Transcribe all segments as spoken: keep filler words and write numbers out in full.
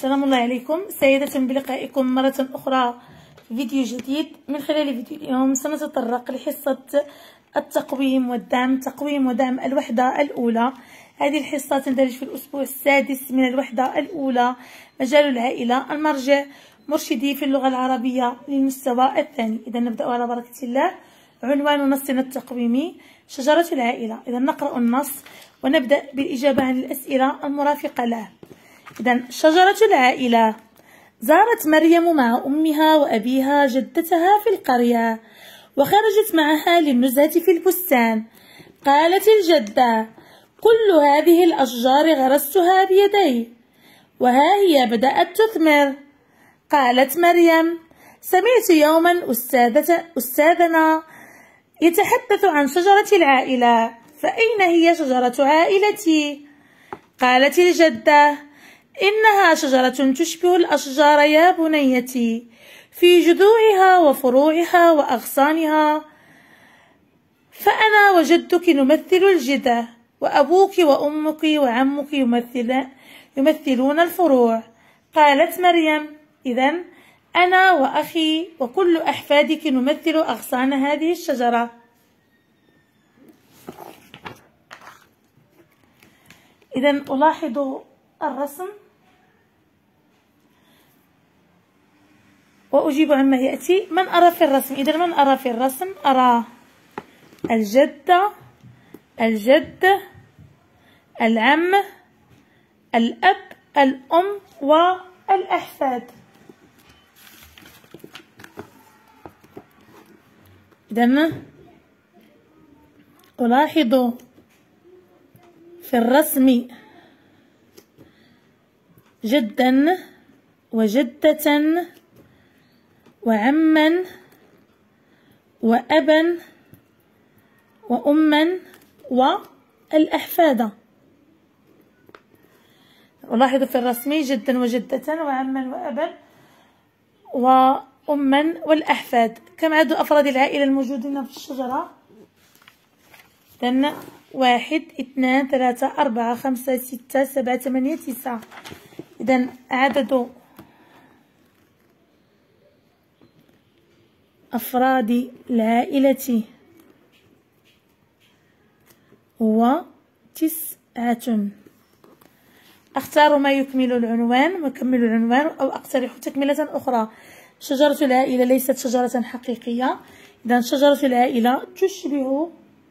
السلام الله عليكم، سعيدة بلقائكم مرة أخرى في فيديو جديد. من خلال فيديو اليوم سنتطرق لحصة التقويم والدعم، تقويم ودعم الوحدة الأولى. هذه الحصة تندرج في الأسبوع السادس من الوحدة الأولى. مجال العائلة، المرجع مرشدي في اللغة العربية للمستوى الثاني. إذا نبدأ على بركة الله. عنوان نصنا التقويمي شجرة العائلة. إذا نقرأ النص ونبدأ بالإجابة عن الأسئلة المرافقة له. إذا شجرة العائلة. زارت مريم مع أمها وأبيها جدتها في القرية، وخرجت معها للنزهة في البستان. قالت الجدة: كل هذه الأشجار غرستها بيدي، وها هي بدأت تثمر. قالت مريم: سمعت يوما أستاذة أستاذنا يتحدث عن شجرة العائلة، فأين هي شجرة عائلتي؟ قالت الجدة: إنها شجرة تشبه الأشجار يا بنيتي، في جذوعها وفروعها وأغصانها. فأنا وجدك نمثل الجذع، وأبوك وأمك وعمك يمثل يمثلون الفروع. قالت مريم: إذن أنا وأخي وكل أحفادك نمثل أغصان هذه الشجرة. إذن ألاحظ الرسم وأجيب عما يأتي. من أرى في الرسم؟ إذا من أرى في الرسم؟ أرى الجدة، الجد، العم، الأب، الأم والأحفاد. إذا ألاحظ في الرسم جدا وجدة وعما وأبا وأما والأحفاد. ألاحظ في الرسم جدا وجدة وعما وأبا وأما والأحفاد. كم عدد أفراد العائلة الموجودين في الشجرة؟ إذن واحد، اثنان، ثلاثة، أربعة، خمسة، ستة، سبعة، ثمانية، تسعة. إذن عدد أفراد العائلة هو تسعة. أختار ما يكمل العنوان وكمل العنوان، أو أقترح تكملة أخرى. شجرة العائلة ليست شجرة حقيقية. إذن شجرة العائلة تشبه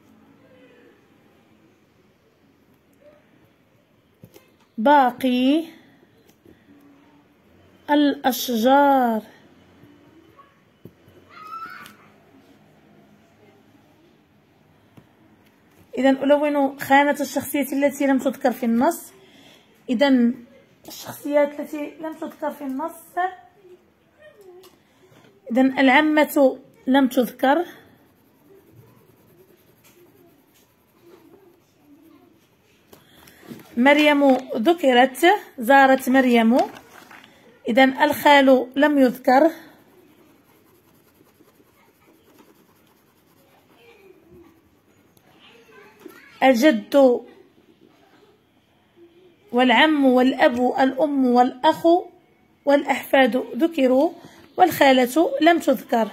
باقي الأشجار. إذا ألون خانة الشخصية التي لم تذكر في النص. إذا الشخصيات التي لم تذكر في النص، إذا العمة لم تذكر، مريم ذكرت، زارت مريم. إذا الخال لم يذكر، الجد والعم والأب والأم والأخ والأحفاد ذكروا، والخالة لم تذكر.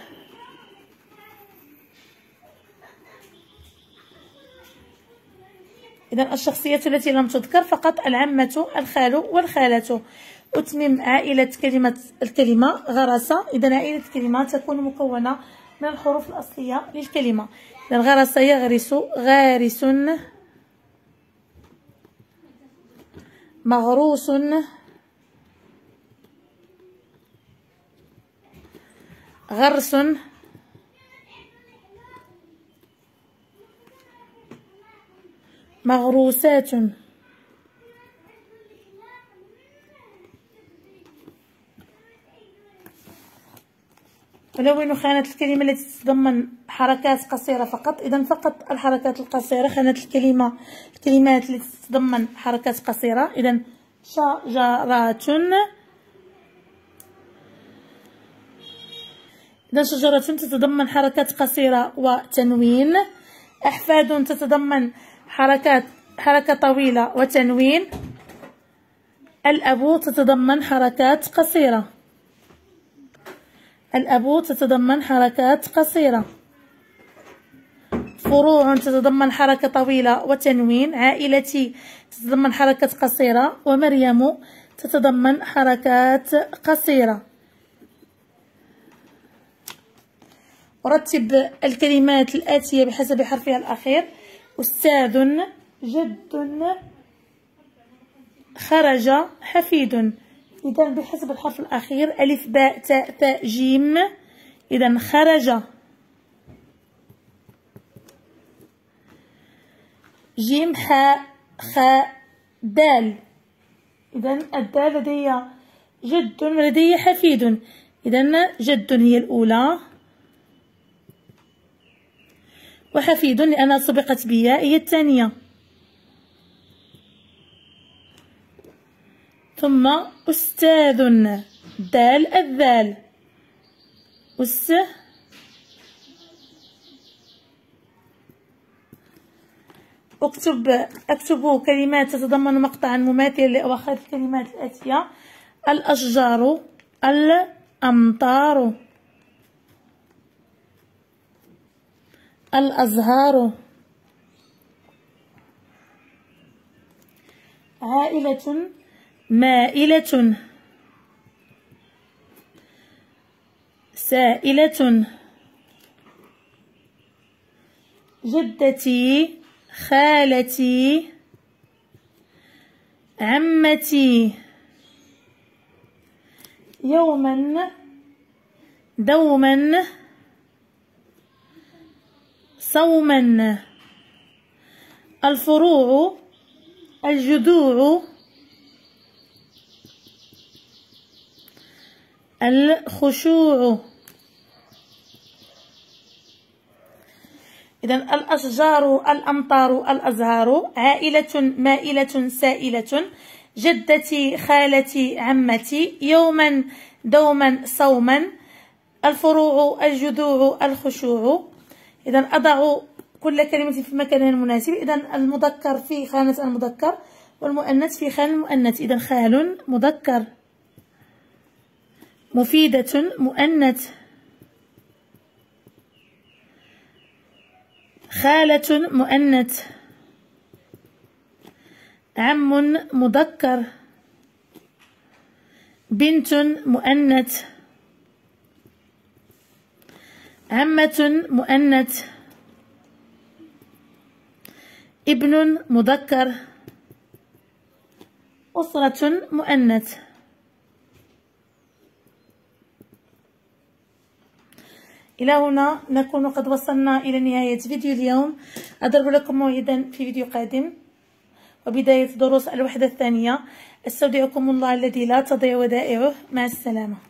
إذن الشخصية التي لم تذكر فقط العمة، الخال والخالة. أتمم عائلة كلمة الكلمة غرس. إذن عائلة كلمة تكون مكونة من الحروف الأصلية للكلمة. إذن غرس يغرس، غارس، مغروس، غرس، مغروسات. ألون خانة الكلمة التي تتضمن حركات قصيرة فقط. إذا فقط الحركات القصيرة. خانة الكلمة الكلمات التي تتضمن حركات قصيرة. إذا شجرات، إذا شجرة تتضمن حركات قصيرة وتنوين. أحفاد تتضمن حركات حركة طويلة وتنوين. الأب تتضمن حركات قصيرة. الأب تتضمن حركات قصيرة. فروع تتضمن حركة طويلة وتنوين. عائلتي تتضمن حركة قصيرة. ومريم تتضمن حركات قصيرة. رتب الكلمات الآتية بحسب حرفها الأخير. أستاذ، جد، خرج، حفيد. إذا بحسب الحرف الأخير ألف باء تاء ثاء جيم. إذا خرج. جيم حاء خاء دال. إذا الدال لدي جد ولدي حفيد. إذا جد هي الأولى وحفيد لأنها سبقت بياء هي الثانية. ثم أستاذ دال الذال. أس اكتب اكتب كلمات تتضمن مقطعا مماثلا لأواخر الكلمات الآتية. الأشجار، الأمطار، الأزهار، عائلة، مائلة، سائلة، جدتي، خالتي، عمتي، يوما، دوما، صوما. الفروع، الجذوع، الخشوع. إذا الأشجار، الأمطار، الأزهار، عائلة، مائلة، سائلة، جدتي، خالتي، عمتي، يوما، دوما، صوما. الفروع، الجذوع، الخشوع. إذا أضع كل كلمة في مكانها المناسب. إذا المذكر في خانة المذكر والمؤنث في خانة المؤنث. إذا خال مذكر، مفيدة مؤنث، خالة مؤنث، عم مذكر، بنت مؤنث، عمة مؤنث، ابن مذكر، أسرة مؤنث. إلى هنا نكون قد وصلنا إلى نهاية فيديو اليوم. أضرب لكم موعدا في فيديو قادم وبداية دروس الوحدة الثانية. استودعكم الله الذي لا تضيع ودائعه. مع السلامة.